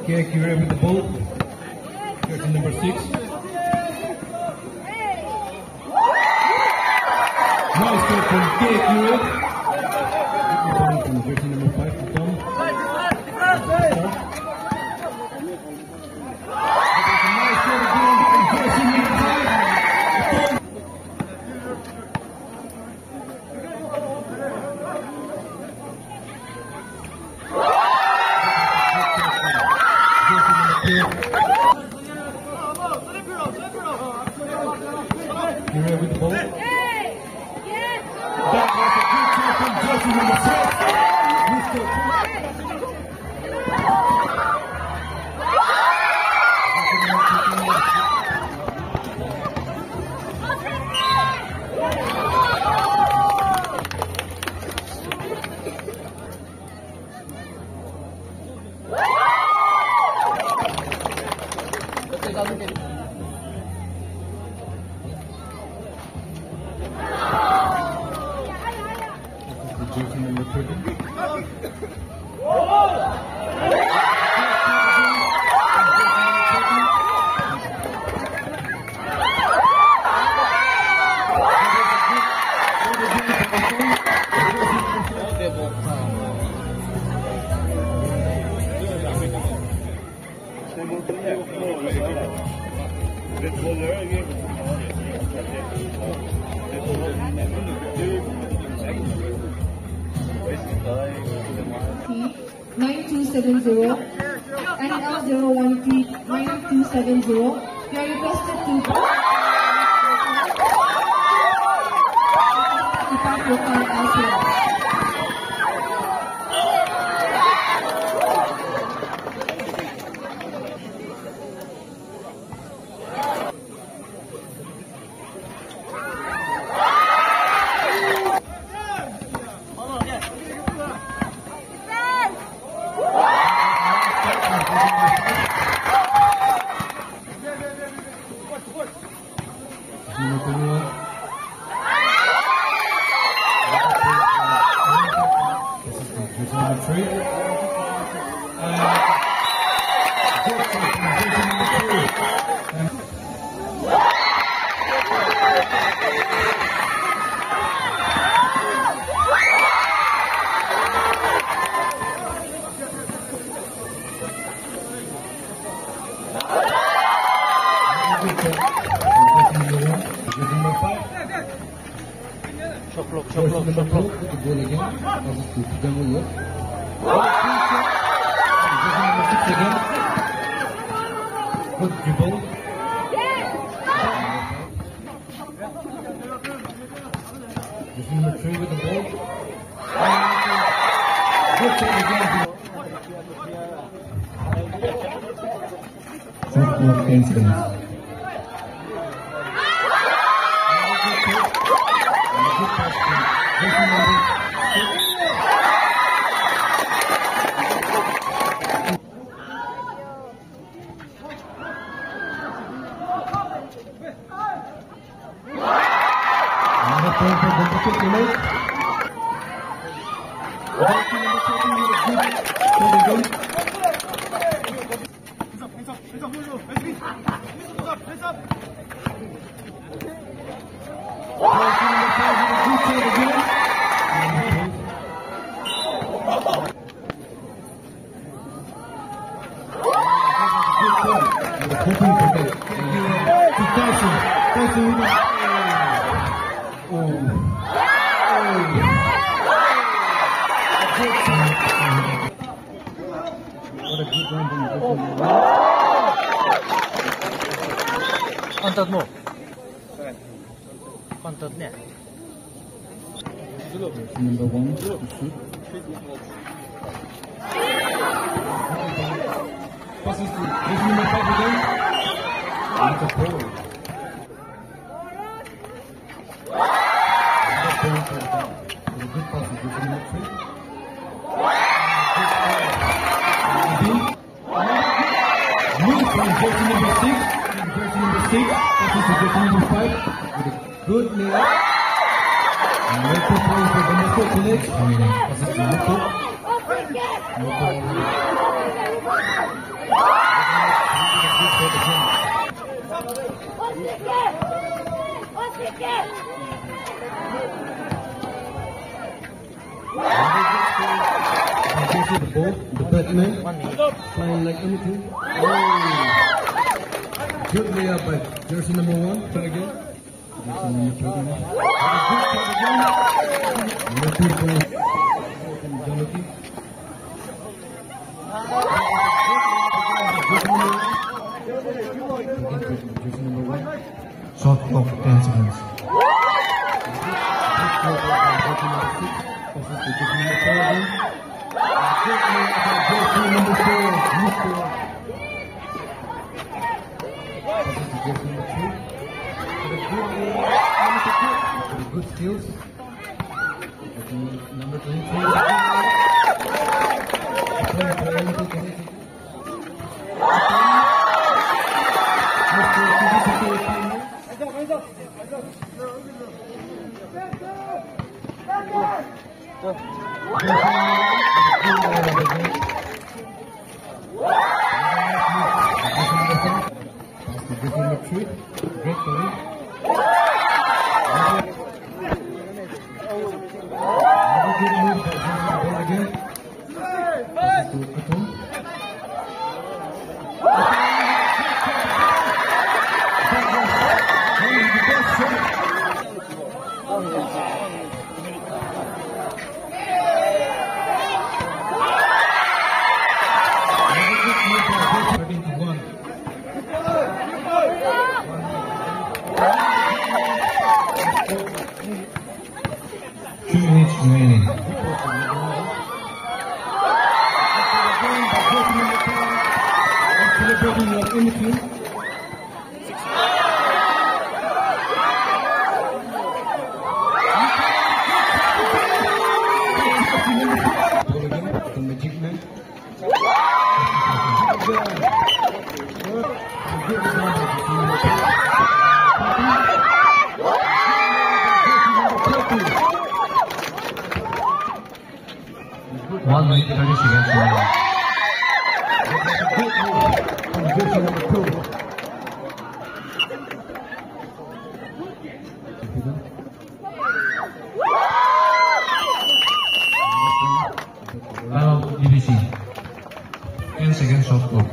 Kira with the ball. Jersey number 6. Nice play from Kira. From jersey number 5 to Tom. Kira with the ball. That was a good try from jersey number 6. Jersey number 30. T9270 and L0139270. You are requested to depart your car elsewhere. Choplok. The goal again. Positive. Jungle look. Number 6 again. Good dribble. Jersey number 3 with the ball. Good save again. Softball incidents. Another point for number 6 tonight. What a good run from Pantat mo. Pantat niya. number 1 to shoot. Passes to jersey number 5 again. That's a goal. A good pass to jersey number 3. Move from jersey number 6 passes to jersey number 5 with a good layup. And let's play for the Moko College. Passes to Moko. The ball, the Batman, playing like anything. Oh. Good layup by jersey number 1. Try again. Jersey number 2. Good shot again. Number 2 point. From Jonathan. Jersey number 1. Shot clock 10 seconds. Good skills. Number 23. Remaining. Celebrating like anything. The Magic Man. One minute 30 seconds remaining. Time of DBC. 10 seconds shot clock.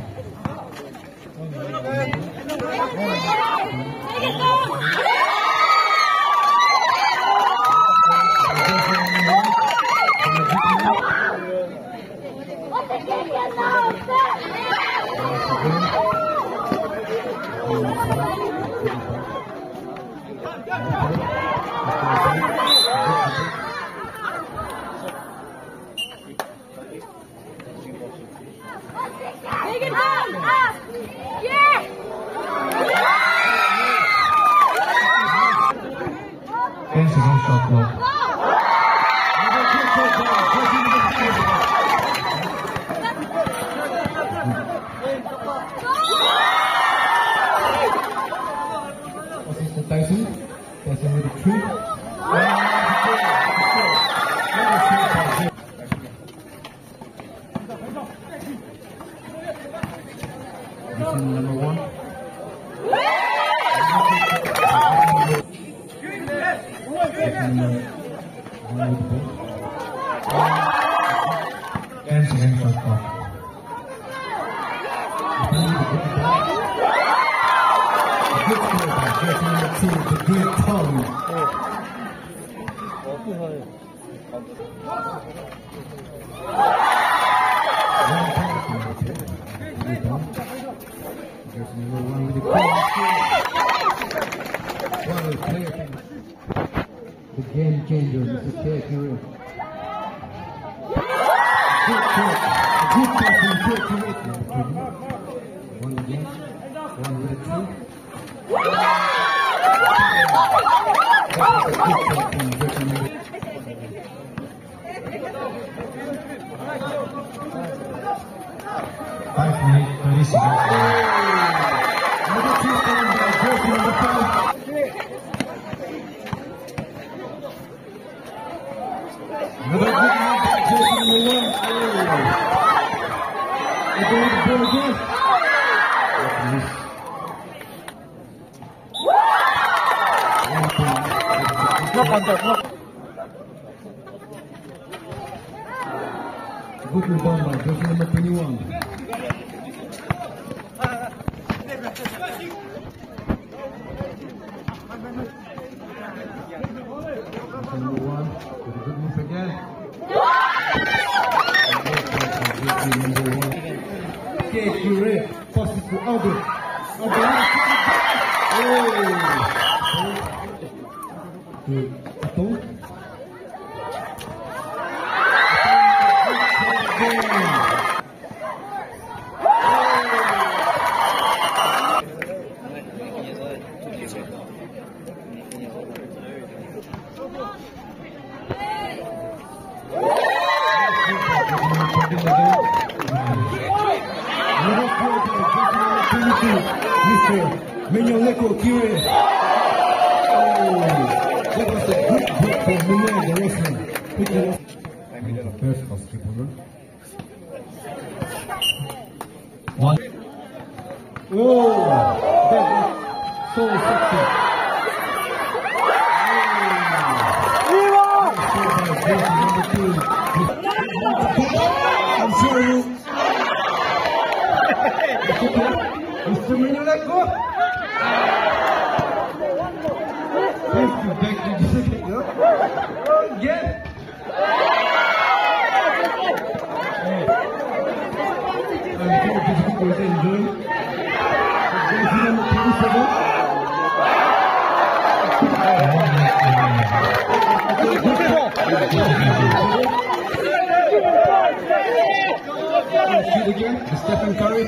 Take it down! Up! Yeah! 10 seconds shot clock. Assistant Tyson. Tyson with a 3. Number 1. Number 10 seconds shot clock. Good score by jersey number 2, the good Tom. Jersey number 1 with the clean player. The game changer, Mr. K. Kirill. Good shot. Good pass from K. Kirill. One again. One with a 2. Five minutes 30 seconds. Number 2 found by jersey number 5. Another good move by jersey number 1. They're going to the ball again. Good rebound by jersey number 21. Number 1 with a good move again. Number 1. Okay, Curé passes to Albert. Aton. Mr. Menyoleko Curé. That was a good hit for Mignon, the wrestler. First basketball. One. Oh, that was so sexy. I'm sure you. Mr. Menyoleko. Thank you. Again. Shoot again, Stephen Curry.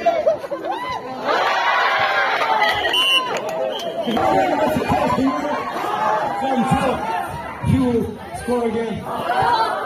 He will score again.